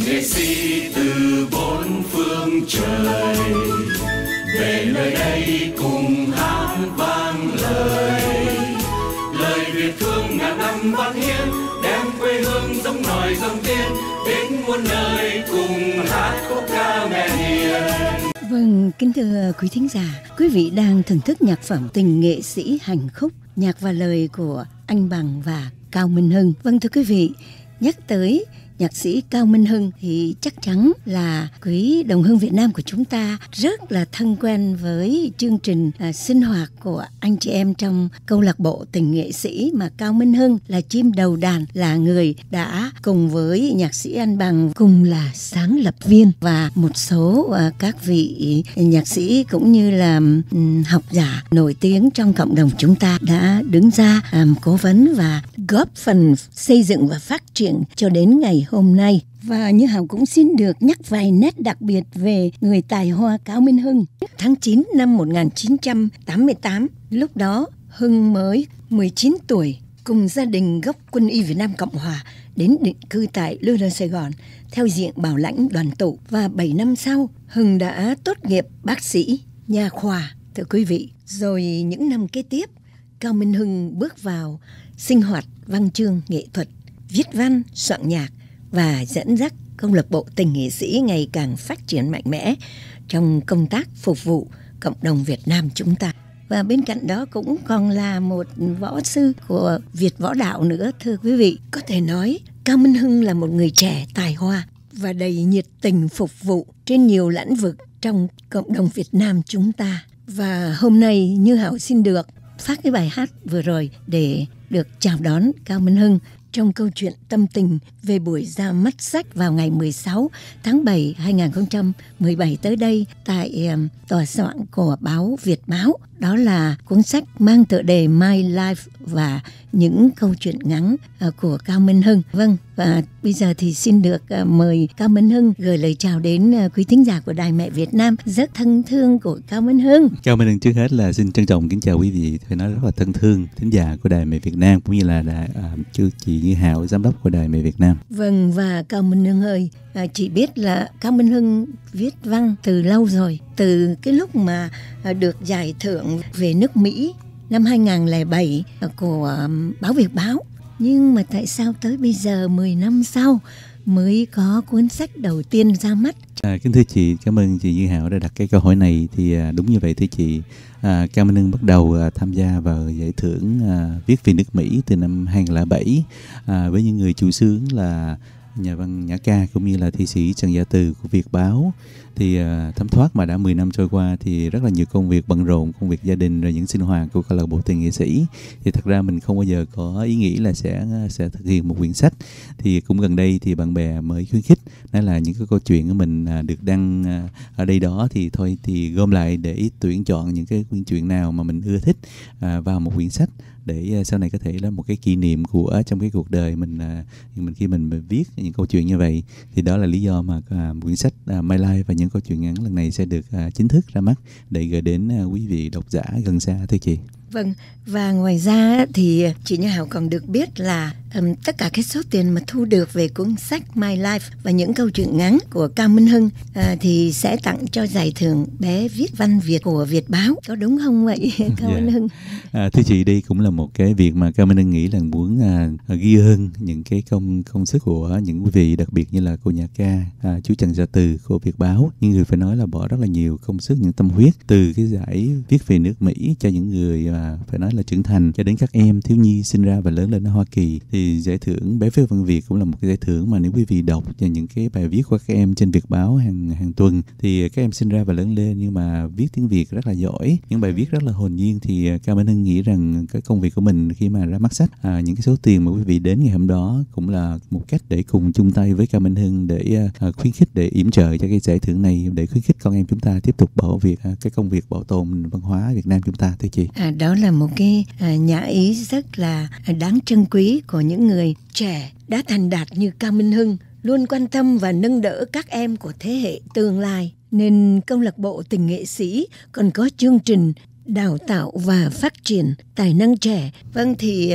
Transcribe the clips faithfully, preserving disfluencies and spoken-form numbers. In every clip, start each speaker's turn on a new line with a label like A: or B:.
A: nghệ sĩ từ bốn phương trời về nơi đây cùng hát vang lời lời Việt thương ngàn năm văn hiến, đem quê hương giống nòi giống tiên đến muôn nơi cùng hát khúc ca mẹ hiền.
B: Vâng, kính thưa quý thính giả, quý vị đang thưởng thức nhạc phẩm Tình nghệ sĩ hành khúc, nhạc và lời của anh Bằng và Cao Minh Hưng. Vâng thưa quý vị, nhắc tới nhạc sĩ Cao Minh Hưng thì chắc chắn là quý đồng hương Việt Nam của chúng ta rất là thân quen với chương trình à, sinh hoạt của anh chị em trong câu lạc bộ Tình nghệ sĩ, mà Cao Minh Hưng là chim đầu đàn, là người đã cùng với nhạc sĩ Anh Bằng cùng là sáng lập viên, và một số à, các vị nhạc sĩ cũng như là um, học giả nổi tiếng trong cộng đồng chúng ta đã đứng ra um, cố vấn và góp phần xây dựng và phát triển cho đến ngày hôm nay. Và như Hảo cũng xin được nhắc vài nét đặc biệt về người tài hoa Cao Minh Hưng. Tháng chín năm một nghìn chín trăm tám mươi tám, lúc đó Hưng mới mười chín tuổi, cùng gia đình gốc quân y Việt Nam Cộng Hòa đến định cư tại Lưu Đồng, Sài Gòn theo diện bảo lãnh đoàn tụ. Và bảy năm sau, Hưng đã tốt nghiệp bác sĩ, nha khoa. Thưa quý vị, rồi những năm kế tiếp, Cao Minh Hưng bước vào sinh hoạt văn chương nghệ thuật, viết văn, soạn nhạc và dẫn dắt câu lạc bộ Tình nghệ sĩ ngày càng phát triển mạnh mẽ trong công tác phục vụ cộng đồng Việt Nam chúng ta. Và bên cạnh đó cũng còn là một võ sư của Việt Võ Đạo nữa, thưa quý vị. Có thể nói Cao Minh Hưng là một người trẻ tài hoa và đầy nhiệt tình phục vụ trên nhiều lĩnh vực trong cộng đồng Việt Nam chúng ta. Và hôm nay Như Hảo xin được phát cái bài hát vừa rồi để được chào đón Cao Minh Hưng trong câu chuyện tâm tình về buổi ra mắt sách vào ngày mười sáu tháng bảy hai nghìn không trăm mười bảy tới đây tại um, tòa soạn của báo Việt Báo. Đó là cuốn sách mang tựa đề My Life và những câu chuyện ngắn uh, của Cao Minh Hưng. Vâng, và bây giờ thì xin được uh, mời Cao Minh Hưng gửi lời chào đến uh, quý thính giả của Đài Mẹ Việt Nam rất thân thương của Cao Minh Hưng.
C: Cao Minh Hưng trước hết là xin trân trọng kính chào quý vị, phải nói rất là thân thương thính giả của Đài Mẹ Việt Nam cũng như là đài, uh, chứ chị Như Hảo, giám đốc của Đài Mẹ Việt Nam.
B: Vâng, và Cao Minh Hưng ơi, à, chị biết là Cao Minh Hưng viết văn từ lâu rồi, từ cái lúc mà à, được giải thưởng về nước Mỹ năm hai nghìn không trăm lẻ bảy của um, báo Việt Báo. Nhưng mà tại sao tới bây giờ mười năm sau mới có cuốn sách đầu tiên ra mắt?
C: À, kính thưa chị, cảm ơn chị Như Hảo đã đặt cái câu hỏi này. Thì à, đúng như vậy thưa chị, à, Cao Minh Hưng bắt đầu à, tham gia vào giải thưởng à, viết về nước Mỹ từ năm hai nghìn không trăm lẻ bảy à, với những người chủ xướng là nhà văn nhã ca cũng như là thi sĩ Trần Gia Từ của Việt Báo. Thì uh, thấm thoát mà đã mười năm trôi qua thì rất là nhiều công việc bận rộn, công việc gia đình rồi những sinh hoạt của câu lạc bộ Tình nghệ sĩ. Thì thật ra mình không bao giờ có ý nghĩ là sẽ sẽ thực hiện một quyển sách. Thì cũng gần đây thì bạn bè mới khuyến khích nói là những cái câu chuyện của mình uh, được đăng uh, ở đây đó thì thôi thì gom lại để tuyển chọn những cái quyển chuyện nào mà mình ưa thích uh, vào một quyển sách, để sau này có thể là một cái kỷ niệm của trong cái cuộc đời mình, uh, mình khi mình viết những câu chuyện như vậy. Thì đó là lý do mà uh, quyển sách uh, My Life và những câu chuyện ngắn lần này sẽ được uh, chính thức ra mắt để gửi đến uh, quý vị độc giả gần xa thưa chị.
B: Vâng, và ngoài ra thì chị Như Hảo còn được biết là um, tất cả cái số tiền mà thu được về cuốn sách My Life và những câu chuyện ngắn của Cao Minh Hưng uh, thì sẽ tặng cho giải thưởng bé viết văn Việt của Việt Báo. Có đúng không vậy Cao yeah. Minh Hưng?
C: À, thưa chị, đây cũng là một cái việc mà Cao Minh Hưng nghĩ là muốn uh, ghi ơn những cái công công sức của những quý vị, đặc biệt như là cô nhạc ca uh, chú Trần Gia Từ của Việt Báo. Nhưng người phải nói là bỏ rất là nhiều công sức, những tâm huyết từ cái giải viết về nước Mỹ cho những người uh, phải nói là trưởng thành cho đến các em thiếu nhi sinh ra và lớn lên ở Hoa Kỳ. Thì giải thưởng bé viết văn Việt cũng là một cái giải thưởng mà nếu quý vị đọc và những cái bài viết của các em trên Việt Báo hàng hàng tuần thì các em sinh ra và lớn lên nhưng mà viết tiếng Việt rất là giỏi, những bài viết rất là hồn nhiên. Thì Cao Minh Hưng nghĩ rằng cái công việc của mình khi mà ra mắt sách, à, những cái số tiền mà quý vị đến ngày hôm đó cũng là một cách để cùng chung tay với Cao Minh Hưng để à, khuyến khích, để yểm trợ cho cái giải thưởng này, để khuyến khích con em chúng ta tiếp tục bảo việc à, cái công việc bảo tồn văn hóa Việt Nam chúng ta thưa chị.
B: À, đó là một cái à, nhã ý rất là đáng trân quý của những người trẻ đã thành đạt như Cao Minh Hưng, luôn quan tâm và nâng đỡ các em của thế hệ tương lai. Nên câu lạc bộ Tình nghệ sĩ còn có chương trình đào tạo và phát triển tài năng trẻ. Vâng, thì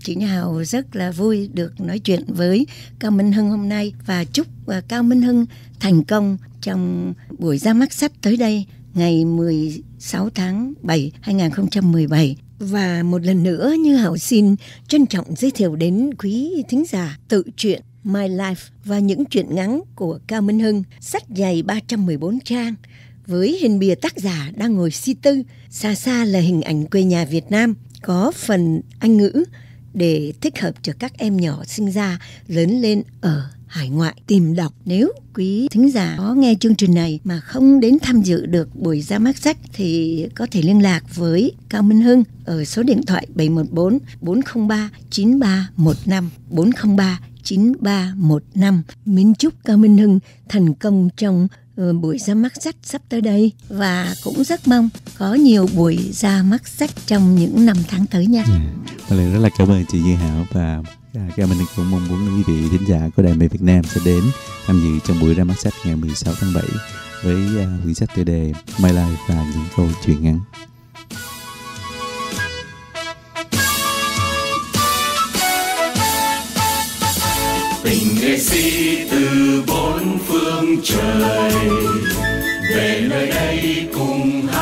B: chị Như Hào rất là vui được nói chuyện với Cao Minh Hưng hôm nay và chúc Cao Minh Hưng thành công trong buổi ra mắt sách tới đây ngày mười sáu tháng bảy hai nghìn không trăm mười bảy. Và một lần nữa Như Hào xin trân trọng giới thiệu đến quý thính giả tự truyện My Life và những truyện ngắn của Cao Minh Hưng, sách dày ba trăm mười bốn trang với hình bìa tác giả đang ngồi suy tư, xa xa là hình ảnh quê nhà Việt Nam, có phần Anh ngữ để thích hợp cho các em nhỏ sinh ra lớn lên ở hải ngoại tìm đọc. Nếu quý thính giả có nghe chương trình này mà không đến tham dự được buổi ra mắt sách thì có thể liên lạc với Cao Minh Hưng ở số điện thoại bảy một bốn bốn không ba chín ba một năm bốn không ba chín ba một năm. Mến chúc Cao Minh Hưng thành công trong uh, buổi ra mắt sách sắp tới đây và cũng rất mong có nhiều buổi ra mắt sách trong những năm tháng tới nha.
C: Một lần rất là cảm ơn chị Như Hảo và Cao Minh Hưng cũng mong muốn quý vị thính giả của Đài Mê Việt Nam sẽ đến tham dự trong buổi ra mắt sách ngày mười sáu tháng bảy với uh, quyển sách tựa đề My Life và những câu chuyện ngắn.
A: Tình nghệ sĩ từ bốn phương trời về nơi đây cùng hát